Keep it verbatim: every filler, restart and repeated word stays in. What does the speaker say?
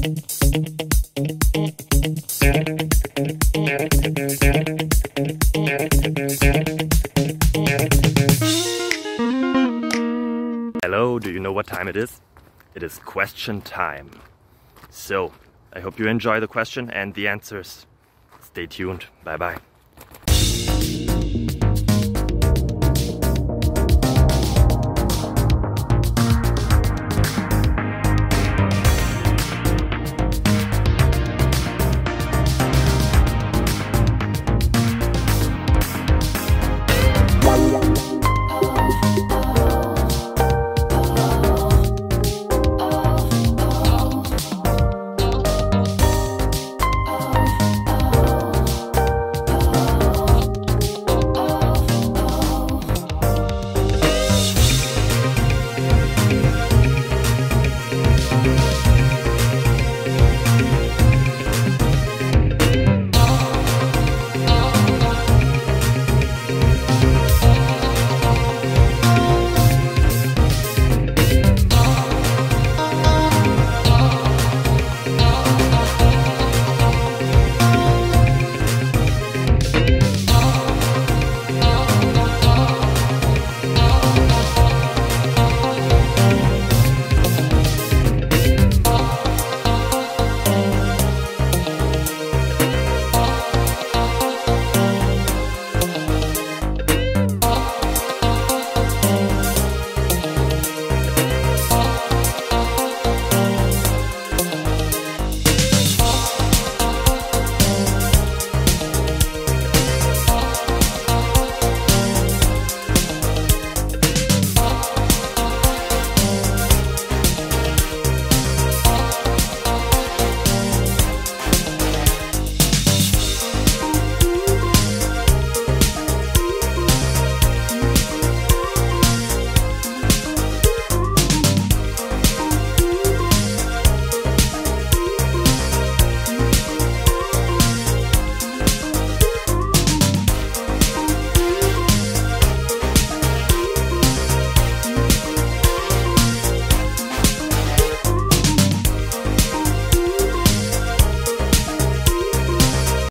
Hello, do you know what time it is? It is question time. So, I hope you enjoy the question and the answers. Stay tuned. Bye bye.